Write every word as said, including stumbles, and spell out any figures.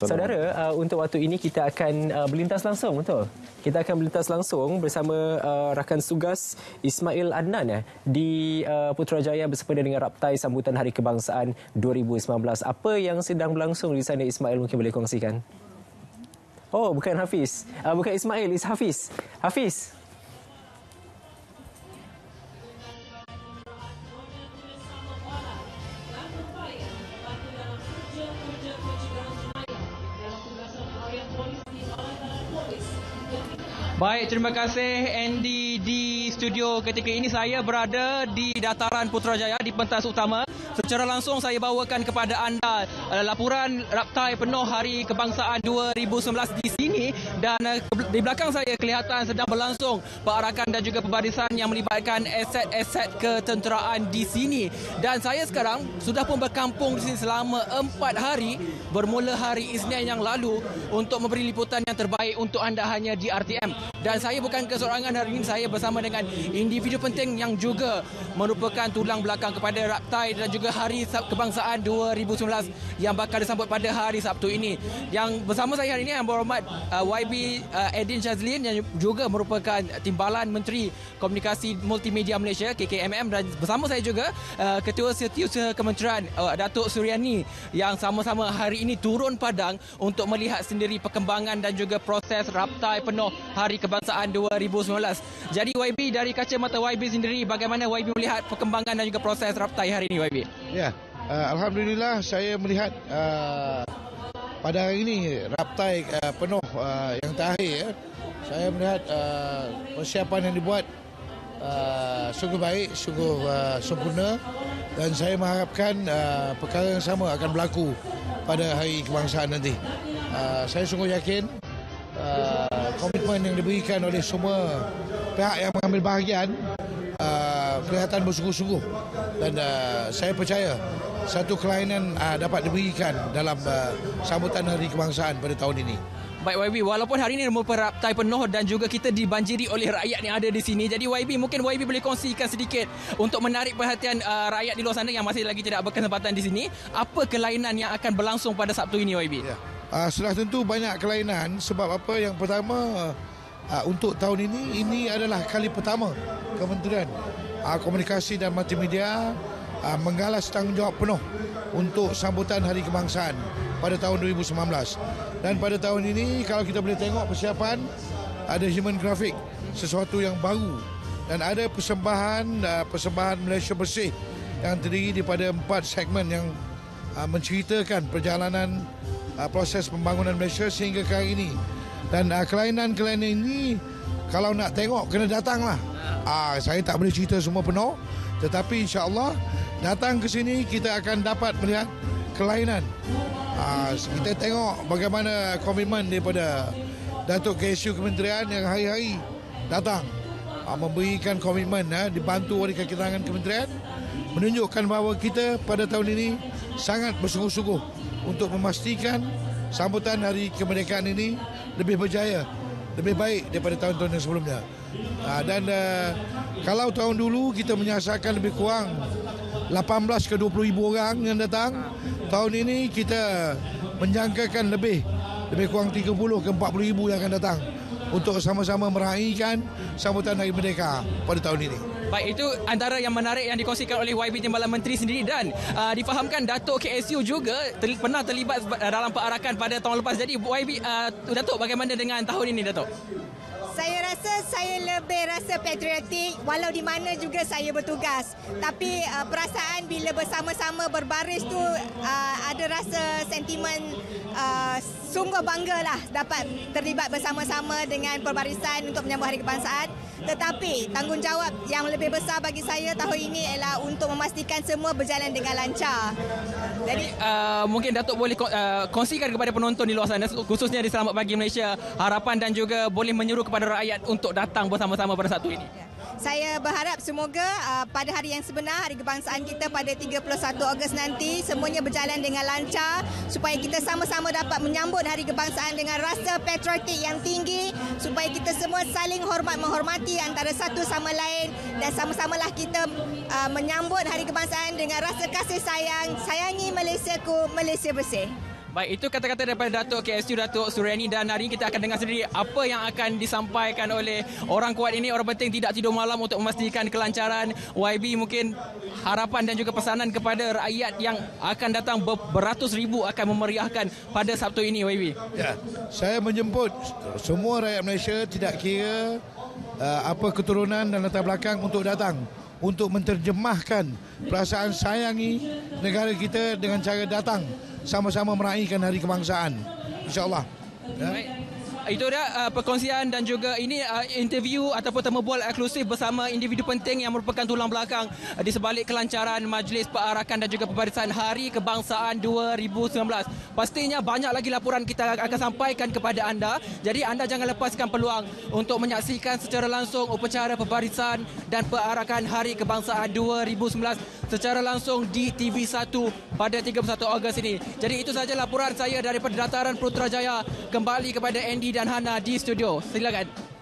Saudara, uh, untuk waktu ini kita akan uh, berlintas langsung, betul? Kita akan berlintas langsung bersama uh, rakan tugas Ismail Adnan ya, di uh, Putrajaya bersempena dengan raptai sambutan Hari Kebangsaan dua ribu sembilan belas. Apa yang sedang berlangsung di sana, Ismail, mungkin boleh kongsikan? Oh, bukan Hafiz. Uh, bukan Ismail, it's Hafiz. Hafiz. Baik, terima kasih Andy di studio. Ketika ini saya berada di dataran Putrajaya di pentas utama. Secara langsung saya bawakan kepada anda laporan raptai penuh Hari Kebangsaan dua ribu sembilan belas di sini, dan di belakang saya kelihatan sedang berlangsung perarakan dan juga pembarisan yang melibatkan aset-aset ketenteraan di sini. Dan saya sekarang sudah pun berkampung di sini selama empat hari bermula hari Isnin yang lalu untuk memberi liputan yang terbaik untuk anda hanya di R T M. Dan saya bukan keseorangan hari ini, saya bersama dengan individu penting yang juga merupakan tulang belakang kepada raptai dan juga Hari Kebangsaan dua ribu sembilan belas yang bakal disambut pada hari Sabtu ini. Yang bersama saya hari ini yang berhormat uh, Y B uh, Edin Shazlin yang juga merupakan Timbalan Menteri Komunikasi Multimedia Malaysia K K M M, dan bersama saya juga uh, Ketua Setiausaha Kementerian uh, Datuk Suryani yang sama-sama hari ini turun padang untuk melihat sendiri perkembangan dan juga proses raptai penuh Hari Kebangsaan dua ribu sembilan belas. Jadi Y B, dari kacamata Y B sendiri, bagaimana Y B melihat perkembangan dan juga proses raptai hari ini, Y B? Ya, uh, Alhamdulillah saya melihat uh, pada hari ini raptai uh, penuh uh, yang terakhir ya, saya melihat uh, persiapan yang dibuat uh, sungguh baik, sungguh uh, sempurna, dan saya mengharapkan uh, perkara yang sama akan berlaku pada Hari Kebangsaan nanti. Uh, saya sungguh yakin uh, komitmen yang diberikan oleh semua pihak yang mengambil bahagian uh, kelihatan bersungguh-sungguh, dan uh, saya percaya satu kelainan uh, dapat diberikan dalam uh, sambutan Hari Kebangsaan pada tahun ini. Baik Y B, walaupun hari ini merupakan raptai penuh dan juga kita dibanjiri oleh rakyat yang ada di sini. Jadi Y B, mungkin Y B boleh kongsikan sedikit untuk menarik perhatian uh, rakyat di luar sana yang masih lagi tidak berkesempatan di sini. Apa kelainan yang akan berlangsung pada Sabtu ini, Y B? Ya. Uh, sudah tentu banyak kelainan. Sebab apa? Yang pertama, uh, untuk tahun ini, ini adalah kali pertama Kementerian uh, Komunikasi dan Multimedia uh, menggalas tanggungjawab penuh untuk sambutan Hari Kebangsaan pada tahun dua ribu sembilan belas. Dan pada tahun ini, kalau kita boleh tengok persiapan, ada human graphic, sesuatu yang baru, dan ada persembahan uh, persembahan Malaysia Bersih yang terdiri daripada empat segmen yang uh, menceritakan perjalanan uh, proses pembangunan Malaysia sehingga ke hari ini. Dan uh, kelainan-kelainan ini, kalau nak tengok, kena datanglah. Uh, saya tak boleh cerita semua penuh, tetapi insya-Allah datang ke sini kita akan dapat melihat kelainan. Uh, kita tengok bagaimana komitmen daripada Datuk K S U Kementerian yang hari-hari datang uh, memberikan komitmen, uh, dibantu oleh kekirangan Kementerian, menunjukkan bahawa kita pada tahun ini sangat bersungguh-sungguh untuk memastikan sambutan Hari Kemerdekaan ini lebih berjaya, lebih baik daripada tahun-tahun yang sebelumnya. Uh, dan uh, kalau tahun dulu kita menyasarkan lebih kurang lapan belas ke dua puluh ribu orang yang datang, tahun ini kita menjangkakan lebih lebih kurang tiga puluh ke empat puluh ribu yang akan datang untuk sama-sama meraihkan sambutan Hari Merdeka pada tahun ini. Baik, itu antara yang menarik yang dikongsikan oleh Y B Timbalan Menteri sendiri, dan uh, difahamkan Datuk K S U juga ter- pernah terlibat dalam perarakan pada tahun lepas. Jadi Y B, uh, Datuk, bagaimana dengan tahun ini, Datuk? Saya rasa saya lebih rasa patriotik walau di mana juga saya bertugas. Tapi uh, perasaan bila bersama-sama berbaris tu uh, ada rasa sentimen uh, sungguh banggalah dapat terlibat bersama-sama dengan perbarisan untuk menyambut Hari Kebangsaan. Tetapi tanggungjawab yang lebih besar bagi saya tahun ini ialah untuk memastikan semua berjalan dengan lancar. Jadi uh, mungkin Datuk boleh uh, kongsikan kepada penonton di luar sana, khususnya di Selamat Pagi Malaysia, harapan dan juga boleh menyeru kepada rakyat untuk datang bersama-sama pada Sabtu ini. Saya berharap semoga uh, pada hari yang sebenar, Hari Kebangsaan kita pada tiga puluh satu Ogos nanti, semuanya berjalan dengan lancar supaya kita sama-sama dapat menyambut Hari Kebangsaan dengan rasa patriotik yang tinggi, supaya kita semua saling hormat menghormati antara satu sama lain, dan sama-samalah kita uh, menyambut Hari Kebangsaan dengan rasa kasih sayang. Sayangi Malaysiaku, Malaysia bersih. Baik, itu kata-kata daripada Datuk K S U Datuk Suryani, dan hari ini kita akan dengar sendiri apa yang akan disampaikan oleh orang kuat ini. Orang penting tidak tidur malam untuk memastikan kelancaran. Y B, mungkin harapan dan juga pesanan kepada rakyat yang akan datang beratus ribu akan memeriahkan pada Sabtu ini, Y B. Ya, saya menjemput semua rakyat Malaysia, tidak kira uh, apa keturunan dan latar belakang, untuk datang untuk menterjemahkan perasaan sayangi negara kita dengan cara datang sama-sama meraihkan Hari Kebangsaan, insya-Allah. Ya. Baik. Itu dia uh, perkongsian dan juga ini uh, interview ataupun temu bual eksklusif bersama individu penting yang merupakan tulang belakang uh, di sebalik kelancaran Majlis Perarakan dan juga Pembarisan Hari Kebangsaan dua ribu sembilan belas. Pastinya banyak lagi laporan kita akan sampaikan kepada anda. Jadi anda jangan lepaskan peluang untuk menyaksikan secara langsung upacara pembarisan dan perarakan Hari Kebangsaan dua ribu sembilan belas secara langsung di T V satu pada tiga puluh satu Ogos ini. Jadi itu saja laporan saya daripada Dataran Putrajaya. Kembali kepada Andy dan Hana di studio. Silakan.